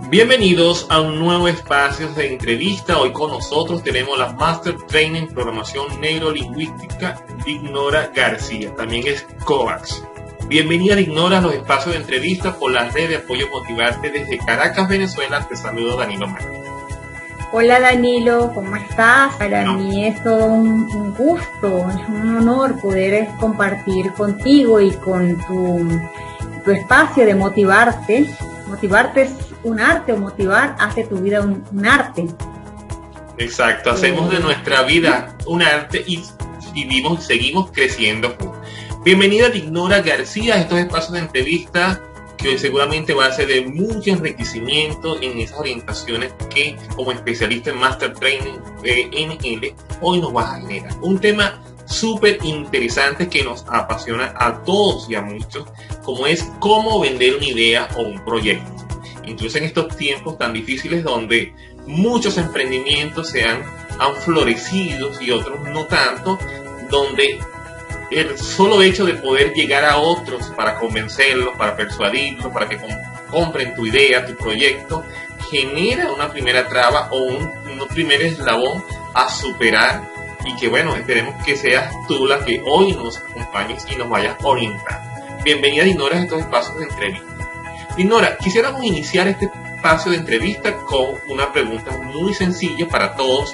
Bienvenidos a un nuevo espacio de entrevista. Hoy con nosotros tenemos la Master Trainer en Programación Neurolingüística, Dignora García. También es COVAX. Bienvenida, Dignora, a los espacios de entrevista por la red de apoyo Motivarte desde Caracas, Venezuela. Te saludo, Danilo Márquez. Hola Danilo, ¿cómo estás? Para mí es todo un gusto, es un honor poder compartir contigo y con tu espacio de motivarte. Motivarte es un arte, o motivar hace tu vida un arte. Exacto, hacemos de nuestra vida un arte y seguimos creciendo juntos. Bienvenida, Dignora García, a estos espacios de entrevista que seguramente va a ser de mucho enriquecimiento en esas orientaciones que como especialista en Master Training PNL hoy nos vas a generar. Un tema súper interesante que nos apasiona a todos y a muchos, como es cómo vender una idea o un proyecto. Incluso en estos tiempos tan difíciles donde muchos emprendimientos han florecido y otros no tanto, donde el solo hecho de poder llegar a otros para convencerlos, para persuadirlos, para que compren tu idea, tu proyecto, genera una primera traba o un primer eslabón a superar, y que bueno, esperemos que seas tú la que hoy nos acompañes y nos vayas orientando. Bienvenida, Dignora, a estos espacios de entrevista. Dignora, quisiéramos iniciar este espacio de entrevista con una pregunta muy sencilla para todos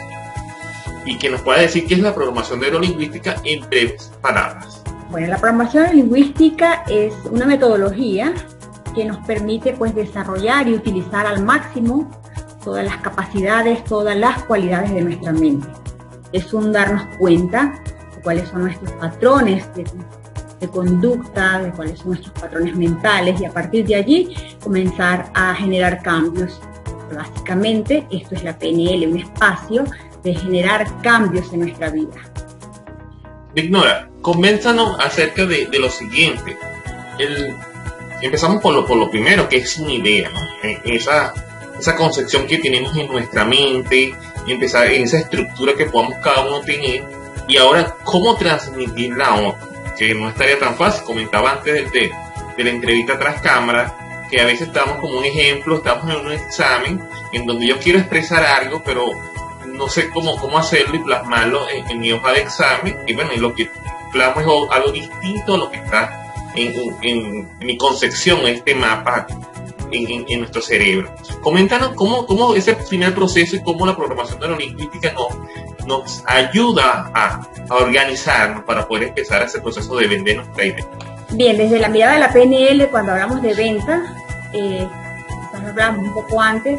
y que nos pueda decir qué es la programación neurolingüística en breves palabras. Bueno, la programación neurolingüística es una metodología que nos permite desarrollar y utilizar al máximo todas las capacidades, todas las cualidades de nuestra mente. Es un darnos cuenta de cuáles son nuestros patrones de conducta, de cuáles son nuestros patrones mentales, y a partir de allí comenzar a generar cambios. Básicamente, esto es la PNL, un espacio de generar cambios en nuestra vida. Dignora, coméntanos acerca de lo siguiente. Empezamos por lo primero, que es una idea, ¿no? Esa concepción que tenemos en nuestra mente, empezar en esa estructura que podamos cada uno tener, y ahora cómo transmitirla a otro, que no estaría tan fácil. Comentaba antes de la entrevista tras cámara, que a veces estamos como un ejemplo, estamos en un examen en donde yo quiero expresar algo, pero no sé cómo hacerlo y plasmarlo en mi hoja de examen, y bueno, y lo que plasmo es algo distinto a lo que está en mi concepción, este mapa en nuestro cerebro. Coméntanos cómo ese primer proceso y cómo la programación neurolingüística nos ayuda a organizarnos para poder empezar ese proceso de vender nuestra idea. Bien, desde la mirada de la PNL, cuando hablamos de venta, quizás hablamos un poco antes,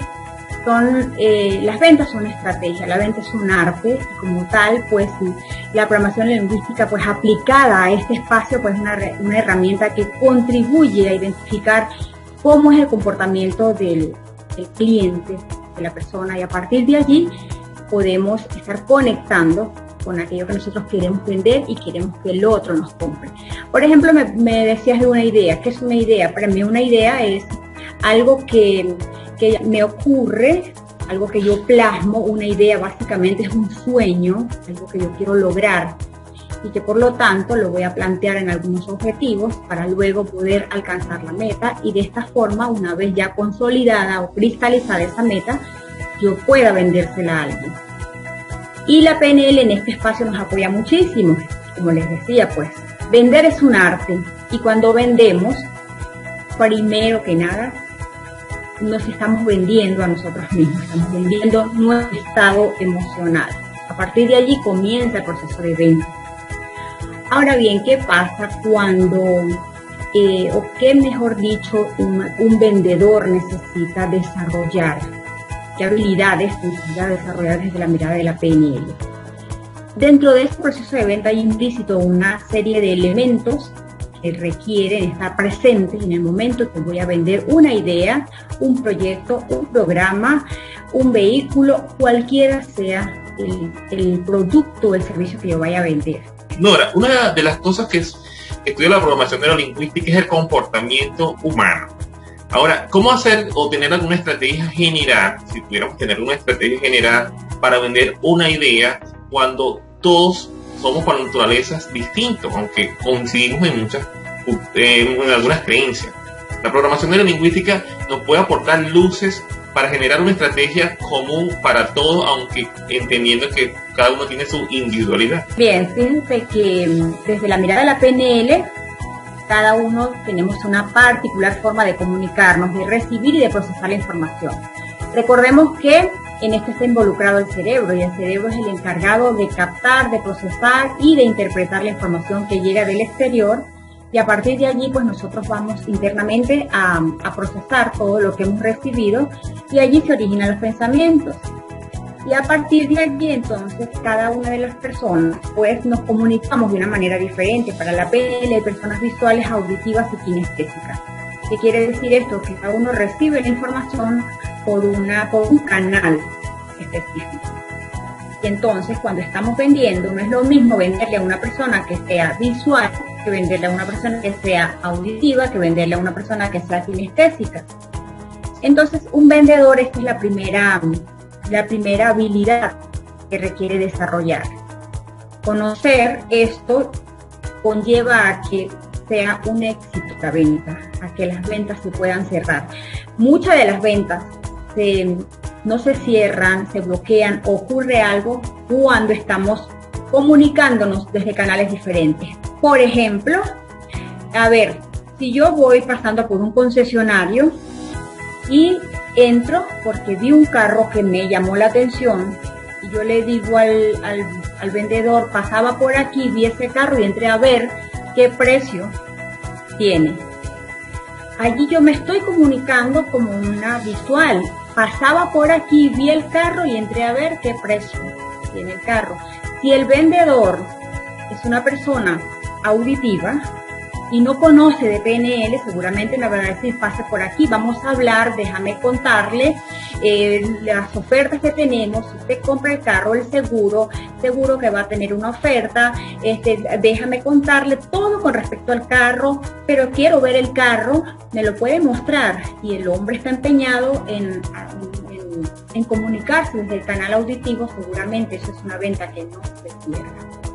las ventas son estrategia, la venta es un arte, y como tal, la programación lingüística, aplicada a este espacio, una herramienta que contribuye a identificar cómo es el comportamiento del cliente, de la persona, y a partir de allí podemos estar conectando con aquello que nosotros queremos vender y queremos que el otro nos compre. Por ejemplo, me decías de una idea. ¿Qué es una idea? Para mí una idea es algo que me ocurre, algo que yo plasmo. Una idea básicamente es un sueño, algo que yo quiero lograr y que por lo tanto lo voy a plantear en algunos objetivos para luego poder alcanzar la meta, y de esta forma, una vez ya consolidada o cristalizada esa meta, yo pueda vendérsela a alguien. Y la PNL en este espacio nos apoya muchísimo. Como les decía, vender es un arte, y cuando vendemos, primero que nada, nos estamos vendiendo a nosotros mismos, estamos vendiendo nuestro estado emocional. A partir de allí comienza el proceso de venta. Ahora bien, ¿qué pasa cuando, o qué mejor dicho, un vendedor necesita desarrollar? ¿Qué habilidades necesita desarrollar desde la mirada de la PNL? Dentro de este proceso de venta hay implícito una serie de elementos que requieren estar presentes en el momento que voy a vender una idea, un proyecto, un programa, un vehículo, cualquiera sea el producto o el servicio que yo vaya a vender. Nora, una de las cosas que estudia la programación neurolingüística es el comportamiento humano. Ahora, ¿cómo hacer o tener alguna estrategia general, si tuviéramos que tener una estrategia general para vender una idea cuando todos somos por naturalezas distintos, aunque coincidimos en algunas creencias? La programación neurolingüística nos puede aportar luces para generar una estrategia común para todos, aunque entendiendo que cada uno tiene su individualidad? Bien, fíjense que desde la mirada de la PNL, cada uno tenemos una particular forma de comunicarnos, de recibir y de procesar la información. Recordemos que en esto está involucrado el cerebro, y el cerebro es el encargado de captar, de procesar y de interpretar la información que llega del exterior, y a partir de allí pues nosotros vamos internamente a procesar todo lo que hemos recibido, y allí se originan los pensamientos. Y a partir de allí, entonces, cada una de las personas, pues, nos comunicamos de una manera diferente. Para la PNL hay personas visuales, auditivas y kinestésicas. ¿Qué quiere decir esto? Que cada uno recibe la información por un canal específico. Y entonces, cuando estamos vendiendo, no es lo mismo venderle a una persona que sea visual, que venderle a una persona que sea auditiva, que venderle a una persona que sea kinestésica. Entonces, un vendedor, esta es la primera habilidad que requiere desarrollar. Conocer esto conlleva a que sea un éxito la venta, a que las ventas se puedan cerrar. Muchas de las ventas no se cierran, se bloquean, ocurre algo cuando estamos comunicándonos desde canales diferentes. Por ejemplo, a ver, si yo voy pasando por un concesionario y entro porque vi un carro que me llamó la atención y yo le digo al vendedor, pasaba por aquí, vi ese carro y entré a ver qué precio tiene. Allí yo me estoy comunicando como una visual. Pasaba por aquí, vi el carro y entré a ver qué precio tiene el carro. Si el vendedor es una persona auditiva y no conoce de PNL, seguramente me va a decir, pase por aquí, vamos a hablar, déjame contarle las ofertas que tenemos. Si usted compra el carro, el seguro que va a tener una oferta, déjame contarle todo con respecto al carro, pero quiero ver el carro, me lo puede mostrar. Y el hombre está empeñado en comunicarse desde el canal auditivo, seguramente eso es una venta que no se cierra.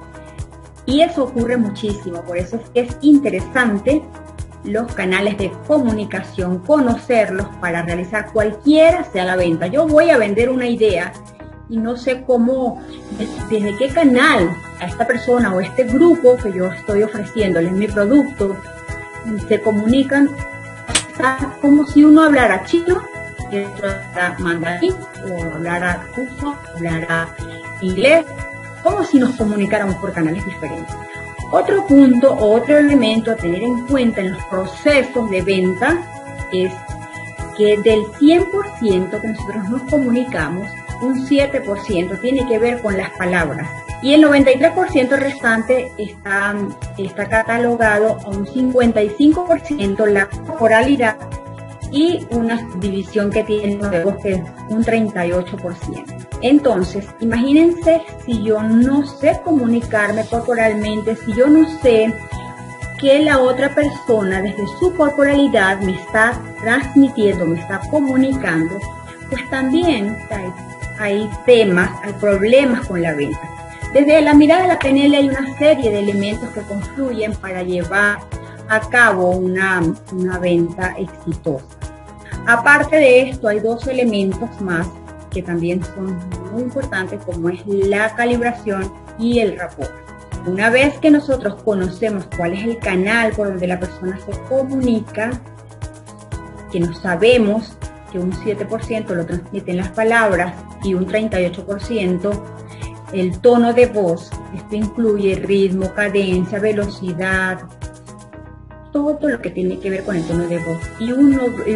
Y eso ocurre muchísimo, por eso es interesante los canales de comunicación, conocerlos para realizar cualquiera sea la venta. Yo voy a vender una idea y no sé cómo, desde qué canal a esta persona o este grupo que yo estoy ofreciéndoles mi producto, se comunican. Está como si uno hablara chino y el otro hablara mandarín, o hablara ruso, hablara inglés, como si nos comunicáramos por canales diferentes. Otro punto o otro elemento a tener en cuenta en los procesos de venta es que del 100% que nosotros nos comunicamos, un 7% tiene que ver con las palabras y el 93% restante está catalogado a un 55% la corporalidad y una división que tiene de voz que es un 38%. Entonces, imagínense si yo no sé comunicarme corporalmente, si yo no sé que la otra persona desde su corporalidad me está transmitiendo, me está comunicando, pues también hay problemas con la venta. Desde la mirada de la PNL hay una serie de elementos que confluyen para llevar a cabo una venta exitosa. Aparte de esto, hay dos elementos más que también son muy importantes, como es la calibración y el rapport. Una vez que nosotros conocemos cuál es el canal por donde la persona se comunica, que no sabemos que un 7% lo transmiten las palabras y un 38% el tono de voz, esto incluye ritmo, cadencia, velocidad, todo lo que tiene que ver con el tono de voz, y un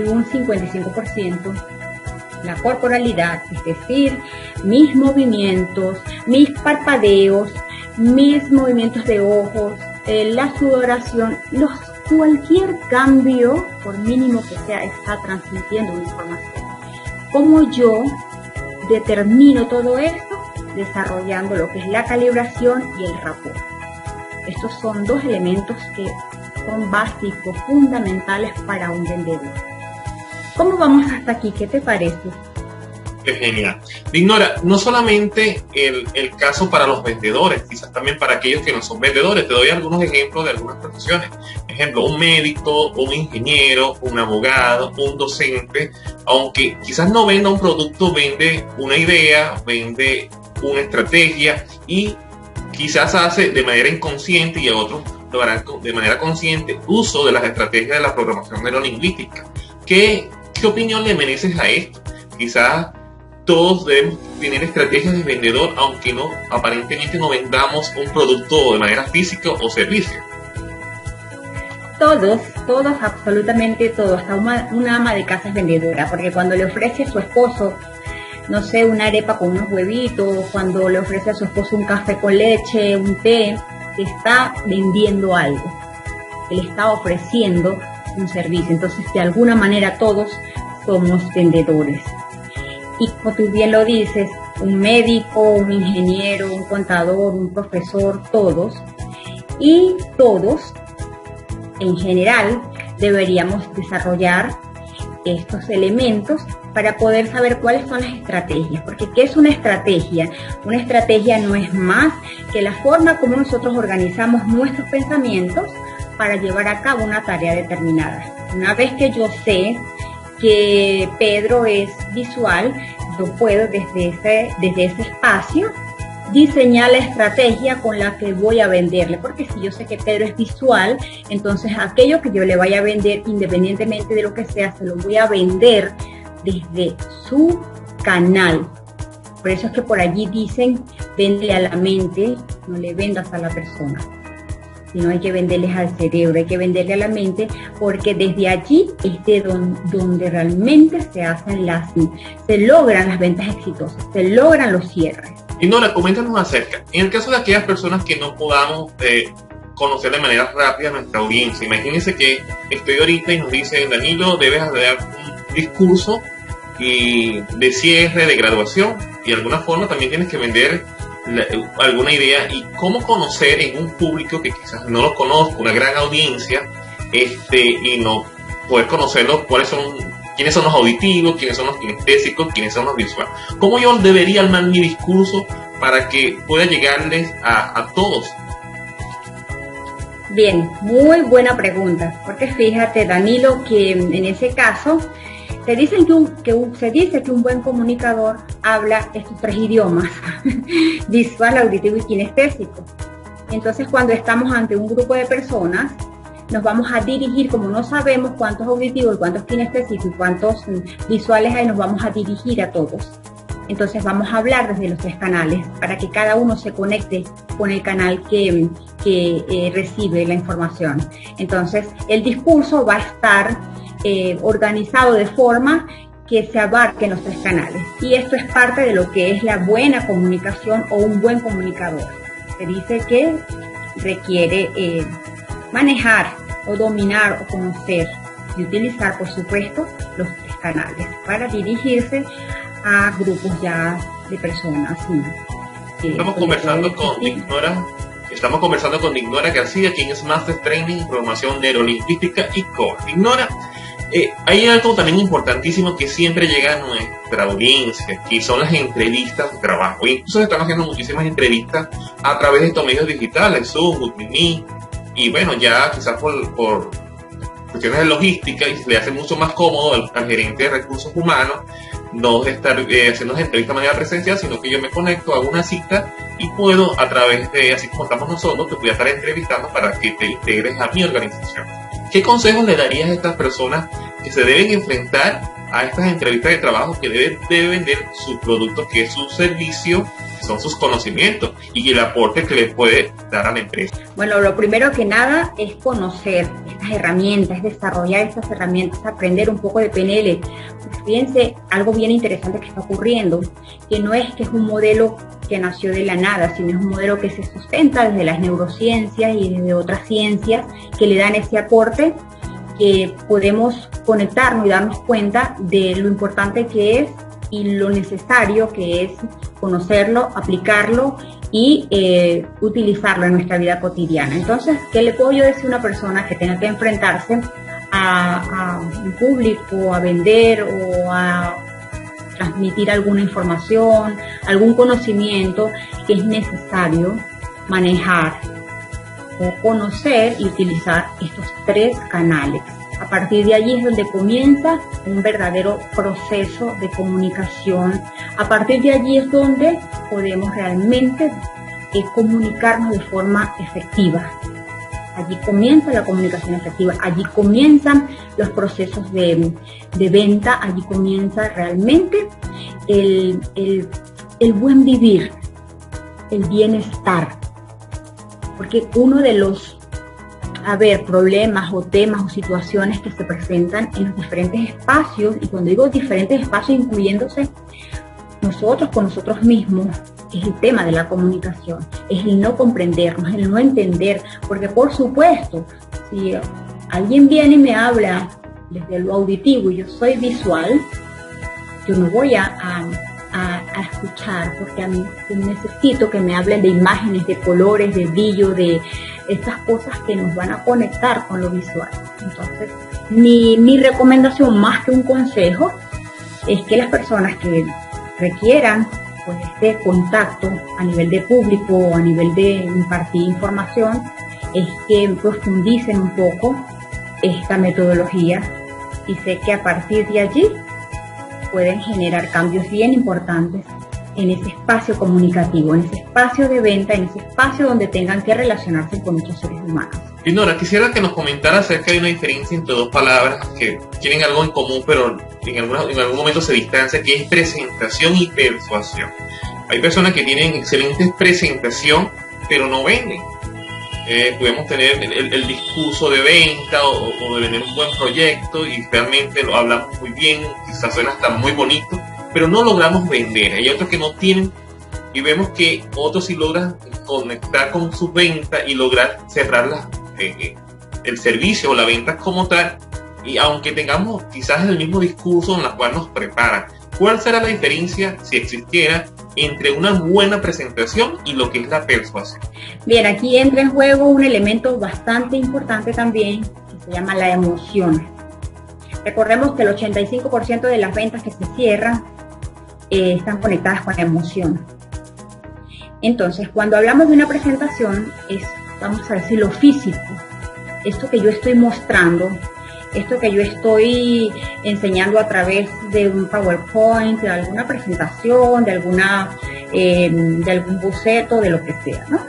55% la corporalidad, es decir, mis movimientos, mis parpadeos, mis movimientos de ojos, la sudoración, cualquier cambio, por mínimo que sea, está transmitiendo una información. ¿Cómo yo determino todo esto? Desarrollando lo que es la calibración y el rapport. Estos son dos elementos que son básicos, fundamentales para un vendedor. ¿Cómo vamos hasta aquí? ¿Qué te parece? Es genial. Ignora, no solamente el caso para los vendedores, quizás también para aquellos que no son vendedores. Te doy algunos ejemplos de algunas profesiones. Ejemplo, un médico, un ingeniero, un abogado, un docente, aunque quizás no venda un producto, vende una idea, vende una estrategia y quizás hace de manera inconsciente y a otros lo harán de manera consciente uso de las estrategias de la programación neurolingüística. ¿Qué opinión le mereces a esto? Quizás todos debemos tener estrategias de vendedor, aunque no aparentemente no vendamos un producto de manera física o servicio. Todos, absolutamente todos, hasta una ama de casa es vendedora, porque cuando le ofrece a su esposo, no sé, una arepa con unos huevitos, cuando le ofrece a su esposo un café con leche, un té, está vendiendo algo, él está ofreciendo un servicio. Entonces, de alguna manera todos somos vendedores. Y como tú bien lo dices, un médico, un ingeniero, un contador, un profesor, todos. Y todos, en general, deberíamos desarrollar estos elementos para poder saber cuáles son las estrategias. Porque ¿qué es una estrategia? Una estrategia no es más que la forma como nosotros organizamos nuestros pensamientos para llevar a cabo una tarea determinada. Una vez que yo sé que Pedro es visual, yo puedo desde ese espacio diseñar la estrategia con la que voy a venderle, porque si yo sé que Pedro es visual, entonces aquello que yo le vaya a vender, independientemente de lo que sea, se lo voy a vender desde su canal. Por eso es que por allí dicen, véndele a la mente, no le vendas a la persona, sino hay que venderles al cerebro, hay que venderle a la mente, porque desde allí es de donde realmente se logran las ventas exitosas, se logran los cierres. Y Nora, coméntanos acerca, en el caso de aquellas personas que no podamos conocer de manera rápida a nuestra audiencia, imagínense que estoy ahorita y nos dice, Danilo, debes dar un discurso de cierre, de graduación, y de alguna forma también tienes que vender alguna idea. Y cómo conocer en un público que quizás no lo conozco, una gran audiencia, y no poder conocerlos, quiénes son los auditivos, quiénes son los kinestésicos, quiénes son los visuales. ¿Cómo yo debería armar mi discurso para que pueda llegarles a todos? Bien, muy buena pregunta, porque fíjate, Danilo, que en ese caso se dice que un buen comunicador habla estos 3 idiomas, visual, auditivo y kinestésico. Entonces, cuando estamos ante un grupo de personas, nos vamos a dirigir, como no sabemos cuántos auditivos, cuántos kinestésicos y cuántos visuales hay, nos vamos a dirigir a todos. Entonces vamos a hablar desde los 3 canales para que cada uno se conecte con el canal que recibe la información. Entonces el discurso va a estar organizado de forma que se abarquen los 3 canales. Y esto es parte de lo que es la buena comunicación o un buen comunicador. Se dice que requiere manejar o dominar o conocer y utilizar, por supuesto, los 3 canales para dirigirse a grupos ya de personas. Estamos conversando con Ignora García, quien es Master Training en Programación Neurolingüística y Core. Ignora, hay algo también importantísimo que siempre llega a nuestra audiencia, que son las entrevistas de trabajo. Incluso se están haciendo muchísimas entrevistas a través de estos medios digitales, Zoom, Google Meet, y bueno, ya quizás por cuestiones de logística le hace mucho más cómodo al gerente de recursos humanos no estar haciendo las entrevistas de manera presencial, sino que yo me conecto, hago una cita y puedo, a través de, así como estamos nosotros, te voy a estar entrevistando para que te integres a mi organización. ¿Qué consejos le darías a estas personas que se deben enfrentar a estas entrevistas de trabajo, que deben vender su producto, que es su servicio, que son sus conocimientos y el aporte que le puede dar a la empresa? Bueno, lo primero que nada es conocer estas herramientas, desarrollar estas herramientas, aprender un poco de PNL. Pues fíjense, algo bien interesante que está ocurriendo, que no es que es un modelo que nació de la nada, sino es un modelo que se sustenta desde las neurociencias y desde otras ciencias que le dan ese aporte, que podemos conectarnos y darnos cuenta de lo importante que es y lo necesario que es conocerlo, aplicarlo y utilizarlo en nuestra vida cotidiana. Entonces, ¿qué le puedo yo decir a una persona que tenga que enfrentarse a un público, a vender o a transmitir alguna información, algún conocimiento que es necesario manejar o conocer y utilizar estos 3 canales. A partir de allí es donde comienza un verdadero proceso de comunicación. A partir de allí es donde podemos realmente comunicarnos de forma efectiva. Allí comienza la comunicación efectiva, allí comienzan los procesos de venta, allí comienza realmente el buen vivir, el bienestar. Porque uno de los problemas o temas o situaciones que se presentan en los diferentes espacios, y cuando digo diferentes espacios, incluyéndose nosotros con nosotros mismos, es el tema de la comunicación, es el no comprendernos, el no entender, porque por supuesto, si alguien viene y me habla desde lo auditivo y yo soy visual, yo no voy a escuchar, porque a mí necesito que me hablen de imágenes, de colores, de brillo, de estas cosas que nos van a conectar con lo visual. Entonces, mi recomendación, más que un consejo, es que las personas que requieran pues este contacto a nivel de público o a nivel de impartir información, es que profundicen un poco esta metodología, y sé que a partir de allí pueden generar cambios bien importantes en ese espacio comunicativo, en ese espacio de venta, en ese espacio donde tengan que relacionarse con muchos seres humanos. Dinora, quisiera que nos comentara acerca de una diferencia entre 2 palabras que tienen algo en común, pero en algún momento se distancia, que es presentación y persuasión. Hay personas que tienen excelente presentación, pero no venden. Podemos tener el discurso de venta o de vender un buen proyecto y realmente lo hablamos muy bien, quizás suena hasta muy bonito, pero no logramos vender. Hay otros que no tienen, y vemos que otros sí logran conectar con sus ventas y lograr cerrar el servicio o la venta como tal, y aunque tengamos quizás el mismo discurso en el cual nos preparan. ¿Cuál será la diferencia, si existiera, entre una buena presentación y lo que es la persuasión? Bien, aquí entra en juego un elemento bastante importante también, que se llama la emoción. Recordemos que el 85% de las ventas que se cierran están conectadas con la emoción. Entonces, cuando hablamos de una presentación, es, vamos a decir, lo físico, esto que yo estoy mostrando, esto que yo estoy enseñando a través de un PowerPoint, de alguna presentación, de algún boceto, de lo que sea, ¿no?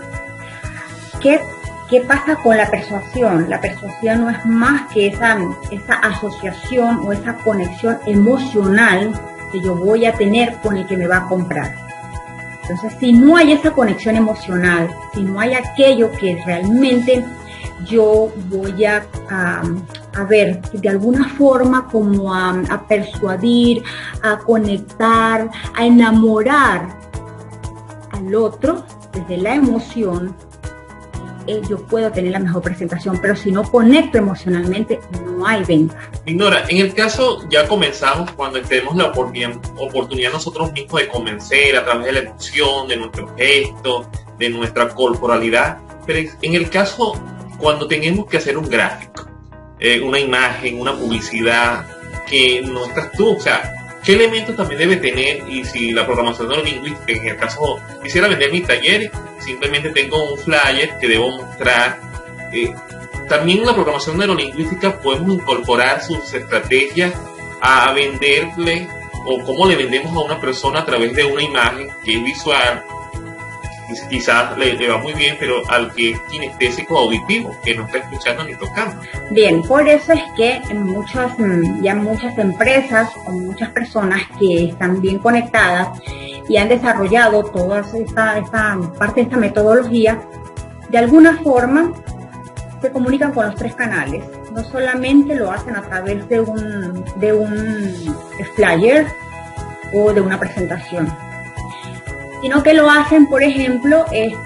¿Qué pasa con la persuasión? La persuasión no es más que esa asociación o esa conexión emocional que yo voy a tener con el que me va a comprar. Entonces, si no hay esa conexión emocional, si no hay aquello que realmente yo voy a ver, de alguna forma como a persuadir, a conectar, a enamorar al otro desde la emoción, yo puedo tener la mejor presentación, pero si no conecto emocionalmente, no hay venta. Dinora, en el caso, ya comenzamos cuando tenemos la oportunidad nosotros mismos de convencer a través de la emoción, de nuestro gesto, de nuestra corporalidad, pero en el caso cuando tenemos que hacer un gráfico, una imagen, una publicidad, que no estás tú, o sea, ¿qué elementos también debe tener? Y si la programación neurolingüística, en el caso, quisiera vender mi taller, simplemente tengo un flyer que debo mostrar. También en la programación neurolingüística podemos incorporar sus estrategias a venderle, o cómo le vendemos a una persona a través de una imagen que es visual. Quizás le va muy bien, pero al que es kinestésico auditivo, que no está escuchando ni tocando. Bien, por eso es que muchas empresas o muchas personas que están bien conectadas y han desarrollado toda esta parte de esta metodología, de alguna forma se comunican con los 3 canales. No solamente lo hacen a través de un flyer o de una presentación, sino que lo hacen, por ejemplo,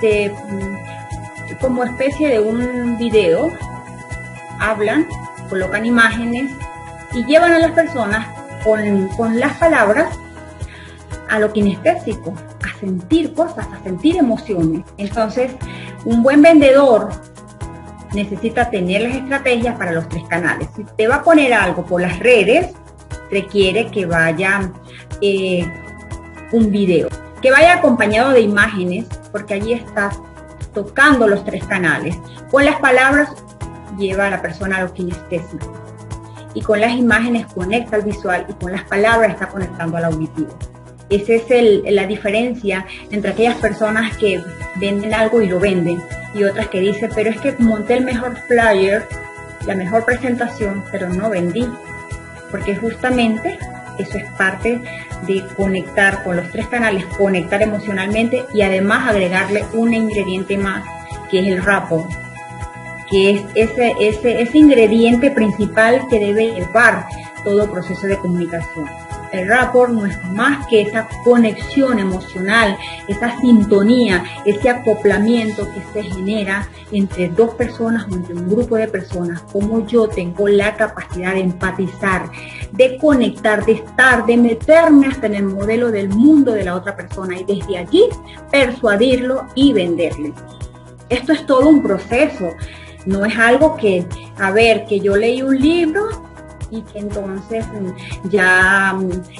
como especie de un video, hablan, colocan imágenes y llevan a las personas con las palabras a lo kinestésico, a sentir cosas, a sentir emociones. Entonces, un buen vendedor necesita tener las estrategias para los 3 canales. Si te va a poner algo por las redes, requiere que vaya un video. Que vaya acompañado de imágenes, porque allí estás tocando los 3 canales. Con las palabras lleva a la persona a lo kinestésico. Y con las imágenes conecta al visual y con las palabras está conectando al auditivo. Esa es la diferencia entre aquellas personas que venden algo y lo venden y otras que dicen, pero es que monté el mejor flyer, la mejor presentación, pero no vendí. Porque justamente eso es parte de conectar con los 3 canales, conectar emocionalmente y además agregarle un ingrediente más, que es el rapport, que es ese ingrediente principal que debe llevar todo proceso de comunicación. El rapport no es más que esa conexión emocional, esa sintonía, ese acoplamiento que se genera entre 2 personas o entre un grupo de personas. Como yo tengo la capacidad de empatizar, de conectar, de estar, de meterme hasta en el modelo del mundo de la otra persona y desde allí persuadirlo y venderle. Esto es todo un proceso. No es algo que yo leí un libro y que entonces ya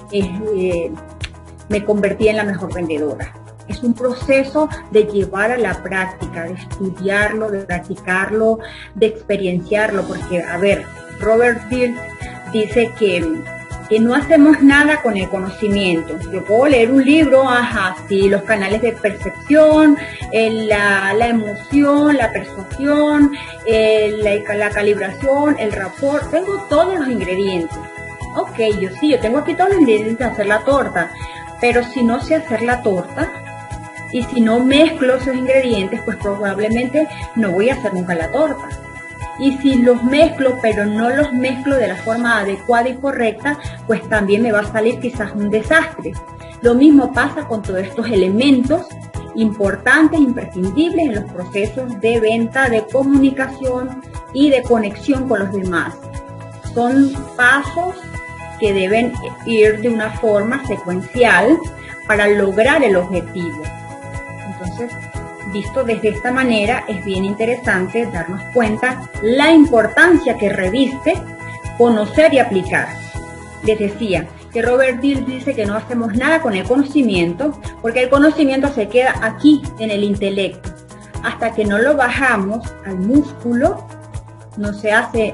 me convertí en la mejor vendedora. Es un proceso de llevar a la práctica, de estudiarlo, de practicarlo, de experienciarlo, porque, Robert Dills dice que no hacemos nada con el conocimiento. Yo puedo leer un libro, sí, los canales de percepción, la emoción, la persuasión, la calibración, el rapport, tengo todos los ingredientes. Ok, yo tengo aquí todos los ingredientes de hacer la torta, pero si no sé hacer la torta y si no mezclo esos ingredientes, pues probablemente no voy a hacer nunca la torta. Y si los mezclo, pero no los mezclo de la forma adecuada y correcta, pues también me va a salir quizás un desastre. Lo mismo pasa con todos estos elementos importantes, imprescindibles en los procesos de venta, de comunicación y de conexión con los demás. Son pasos que deben ir de una forma secuencial para lograr el objetivo. Entonces, visto desde esta manera, es bien interesante darnos cuenta la importancia que reviste conocer y aplicar. Les decía que Robert Dills dice que no hacemos nada con el conocimiento, porque el conocimiento se queda aquí en el intelecto. Hasta que no lo bajamos al músculo, no se hace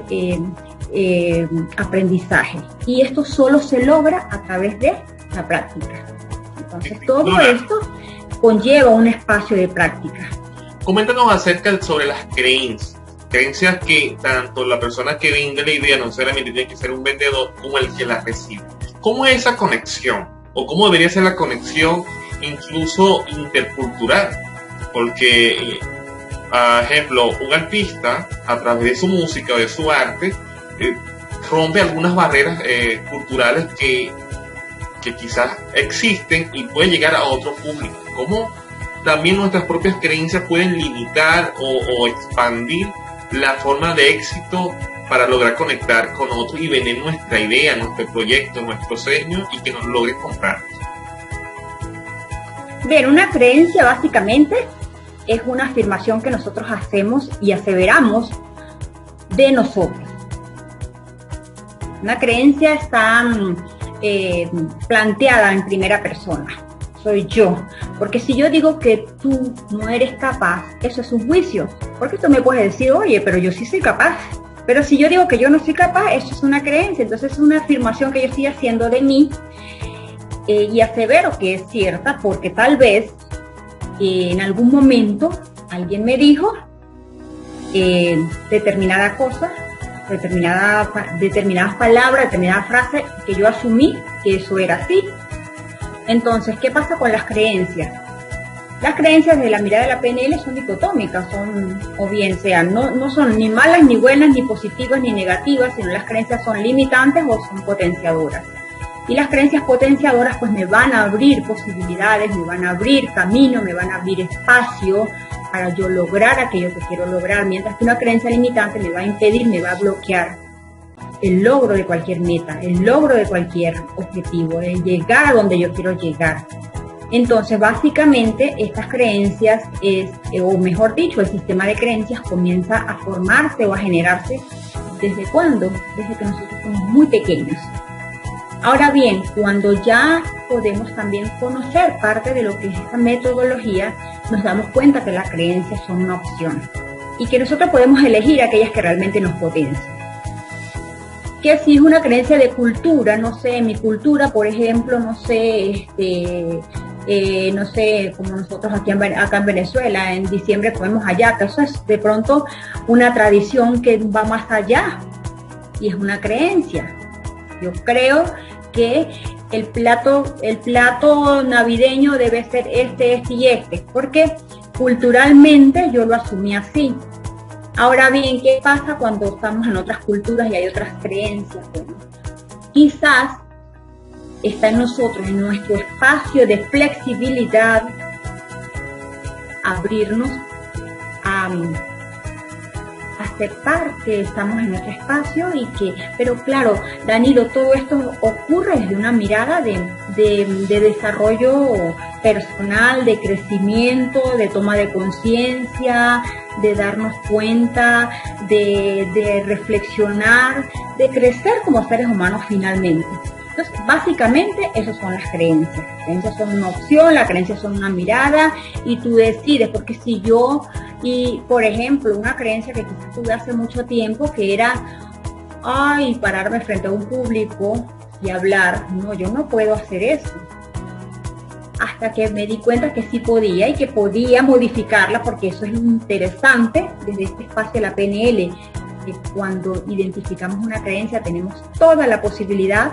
aprendizaje. Y esto solo se logra a través de la práctica. Entonces, todo esto conlleva un espacio de práctica. Coméntanos acerca sobre las creencias que tanto la persona que vende la idea no necesariamente tiene que ser un vendedor como el que la recibe. ¿Cómo es esa conexión? ¿O cómo debería ser la conexión incluso intercultural? Porque, por ejemplo, un artista a través de su música o de su arte rompe algunas barreras culturales que quizás existen y puede llegar a otro público. ¿Cómo también nuestras propias creencias pueden limitar o expandir la forma de éxito para lograr conectar con otros y vender nuestra idea, nuestro proyecto, nuestro sueño y que nos logren comprar? Bien, una creencia básicamente es una afirmación que nosotros hacemos y aseveramos de nosotros. Una creencia está planteada en primera persona. Soy yo. Porque si yo digo que tú no eres capaz, eso es un juicio. Porque tú me puedes decir, oye, pero yo sí soy capaz. Pero si yo digo que yo no soy capaz, eso es una creencia. Entonces es una afirmación que yo estoy haciendo de mí y asevero que es cierta porque tal vez en algún momento alguien me dijo determinada cosa, determinadas palabras, determinada frase que yo asumí que eso era así. Entonces, ¿qué pasa con las creencias? Las creencias de la mirada de la PNL son dicotómicas, o bien sean, no son ni malas, ni buenas, ni positivas, ni negativas, sino las creencias son limitantes o son potenciadoras. Y las creencias potenciadoras pues me van a abrir posibilidades, me van a abrir camino, me van a abrir espacio para yo lograr aquello que quiero lograr, mientras que una creencia limitante me va a impedir, me va a bloquear el logro de cualquier meta, el logro de cualquier objetivo, el llegar a donde yo quiero llegar. Entonces, básicamente, estas creencias, o mejor dicho, el sistema de creencias comienza a formarse o a generarse ¿desde cuándo? Desde que nosotros somos muy pequeños. Ahora bien, cuando ya podemos también conocer parte de lo que es esta metodología, nos damos cuenta que las creencias son una opción y que nosotros podemos elegir aquellas que realmente nos potencian. Que si es una creencia de cultura, no sé, en mi cultura, por ejemplo, no sé, no sé, como nosotros acá en Venezuela, en diciembre comemos hallaca, eso es de pronto una tradición que va más allá y es una creencia. Yo creo que el plato navideño debe ser este y este, porque culturalmente yo lo asumí así. Ahora bien, ¿qué pasa cuando estamos en otras culturas y hay otras creencias? Bueno, quizás está en nosotros, en nuestro espacio de flexibilidad, abrirnos a aceptar que estamos en nuestro espacio y que, pero claro, Danilo, todo esto ocurre desde una mirada de desarrollo personal, de crecimiento, de toma de conciencia, de darnos cuenta, de reflexionar, de crecer como seres humanos finalmente. Entonces, básicamente, esas son las creencias. Las creencias son una opción, las creencias son una mirada y tú decides, porque si yo, y por ejemplo, una creencia que quizás tuve hace mucho tiempo, que era, pararme frente a un público y hablar, no, yo no puedo hacer eso. Hasta que me di cuenta que sí podía y que podía modificarla, porque eso es lo interesante desde este espacio de la PNL, que cuando identificamos una creencia tenemos toda la posibilidad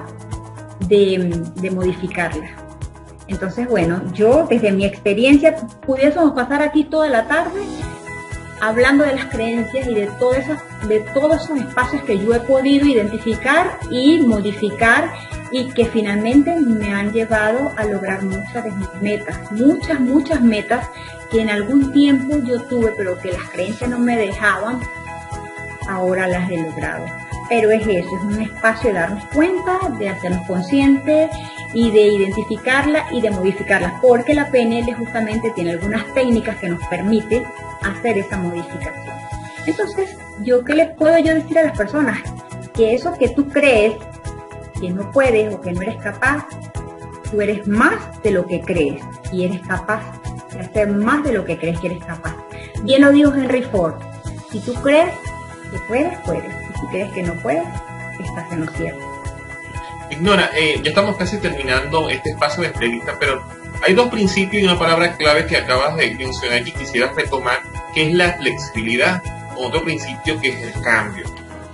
de modificarla. Entonces, bueno, yo desde mi experiencia pudiésemos pasar aquí toda la tarde hablando de las creencias y de todos esos espacios que yo he podido identificar y modificar y que finalmente me han llevado a lograr muchas de mis metas, muchas metas que en algún tiempo yo tuve, pero que las creencias no me dejaban, ahora las he logrado. Pero es eso, es un espacio de darnos cuenta, de hacernos conscientes y de identificarla y de modificarla, porque la PNL justamente tiene algunas técnicas que nos permiten hacer esa modificación. Entonces, ¿qué les puedo yo decir a las personas? Que eso que tú crees que no puedes o que no eres capaz, tú eres más de lo que crees y eres capaz de hacer más de lo que crees que eres capaz. Bien lo dijo Henry Ford, si tú crees que puedes, puedes. Si crees que no puedes, estás en lo cierto. Ignora, ya estamos casi terminando este espacio de entrevista, pero hay dos principios y una palabra clave que acabas de mencionar y quisieras retomar, que es la flexibilidad, otro principio que es el cambio.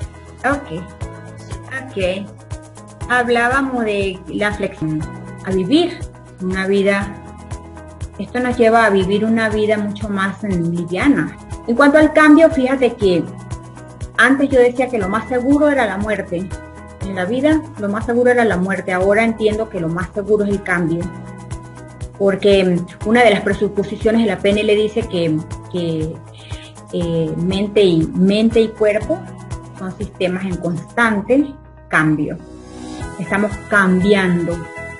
Ok. Hablábamos de la flexibilidad, a vivir una vida, esto nos lleva a vivir una vida mucho más liviana. En cuanto al cambio, fíjate que antes yo decía que lo más seguro era la muerte. En la vida lo más seguro era la muerte. Ahora entiendo que lo más seguro es el cambio. Porque una de las presuposiciones de la PNL dice que mente y cuerpo son sistemas en constante cambio. Estamos cambiando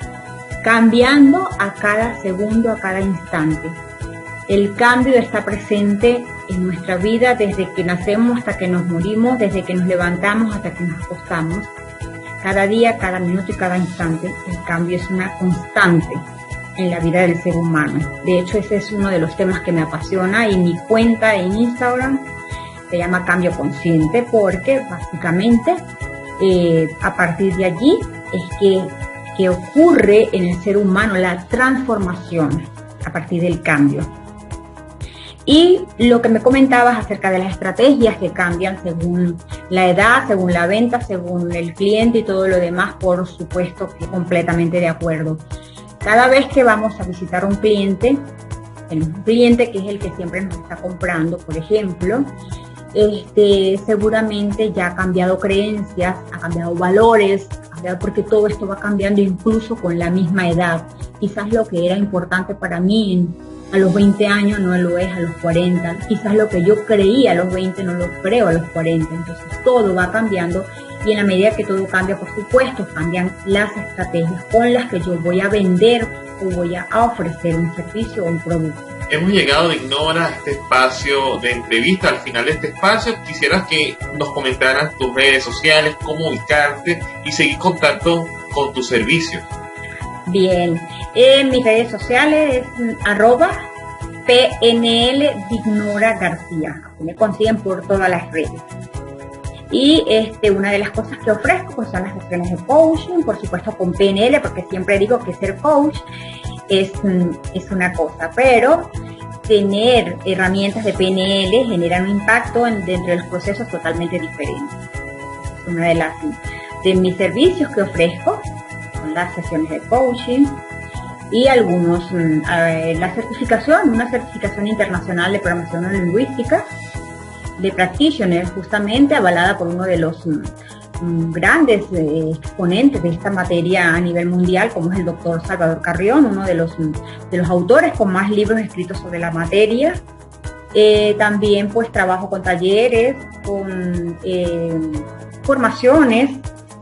a cada segundo, a cada instante. El cambio está presente en nuestra vida desde que nacemos hasta que nos morimos, desde que nos levantamos hasta que nos acostamos. Cada día, cada minuto y cada instante, el cambio es una constante en la vida del ser humano. De hecho, ese es uno de los temas que me apasiona y mi cuenta en Instagram se llama Cambio Consciente, porque básicamente a partir de allí es que ocurre en el ser humano la transformación a partir del cambio. Y lo que me comentabas acerca de las estrategias que cambian según la edad, según la venta, según el cliente y todo lo demás, por supuesto que completamente de acuerdo. Cada vez que vamos a visitar a un cliente que es el que siempre nos está comprando, por ejemplo, seguramente ya ha cambiado creencias, ha cambiado valores, porque todo esto va cambiando incluso con la misma edad. Quizás lo que era importante para mí a los 20 años no lo es a los 40. Quizás lo que yo creía a los 20 no lo creo a los 40. Entonces todo va cambiando y en la medida que todo cambia, por supuesto, cambian las estrategias con las que yo voy a vender o voy a ofrecer un servicio o un producto. Hemos llegado de Ignora a este espacio de entrevista. Al final de este espacio quisieras que nos comentaras tus redes sociales, cómo ubicarte y seguir contacto con tus servicios? Bien, en mis redes sociales es @PNL Dignora García. Me consiguen por todas las redes. Y una de las cosas que ofrezco pues, son las sesiones de coaching, por supuesto con PNL, porque siempre digo que ser coach es una cosa, pero tener herramientas de PNL genera un impacto dentro de los procesos totalmente diferentes. Una de mis servicios que ofrezco son las sesiones de coaching y algunos, una certificación internacional de programación lingüística de practitioner, justamente avalada por uno de los grandes exponentes de esta materia a nivel mundial, como es el doctor Salvador Carrión, uno de los autores con más libros escritos sobre la materia. También pues trabajo con talleres, con formaciones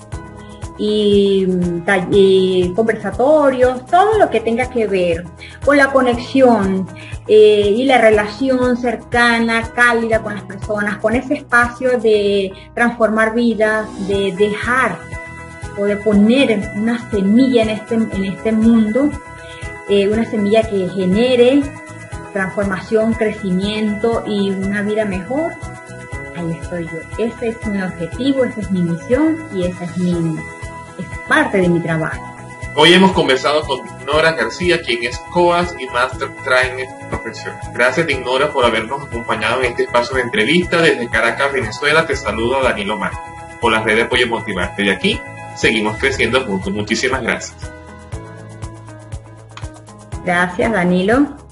y conversatorios, todo lo que tenga que ver con la conexión y la relación cercana, cálida con las personas, con ese espacio de transformar vidas, de dejar o de poner una semilla en este mundo, una semilla que genere transformación, crecimiento y una vida mejor. Ahí estoy yo. Ese es mi objetivo, esa es mi misión y esa es parte de mi trabajo. Hoy hemos conversado con Dignora García, quien es Coach y Master Trainer profesional. Gracias, Dignora, por habernos acompañado en este espacio de entrevista. Desde Caracas, Venezuela, te saludo a Danilo Mar, por las redes Apoyo Motivarte. De aquí, seguimos creciendo juntos. Muchísimas gracias. Gracias, Danilo.